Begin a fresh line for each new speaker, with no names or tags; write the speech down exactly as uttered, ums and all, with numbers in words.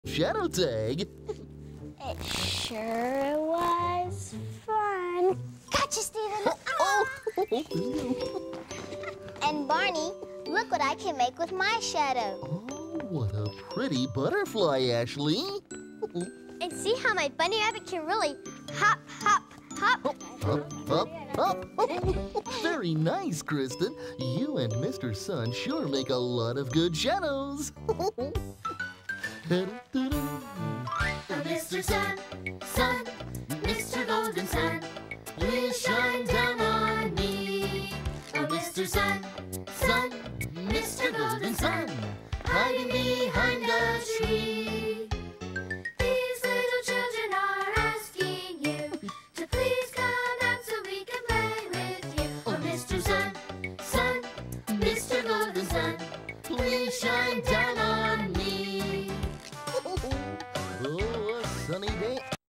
Shadow tag.
It sure was fun. Gotcha, Steven.
Oh,
And Barney, look what I can make with my shadow.
oh, what a pretty butterfly, Ashley.
And see how my bunny rabbit can really hop, hop, hop.
Up, up, up. Very nice, Kristen. You and Mister Sun sure make a lot of good shadows.
Oh, Mister Sun, Sun, Mister Golden Sun, please shine down on me. Oh, Mister Sun, Sun, Mister Golden Sun, hiding behind a tree. These little children are asking you to please come out so we can play with you. Oh, Mister Sun, Sun, Mister Golden Sun, please shine down on me.
Oh, a sunny day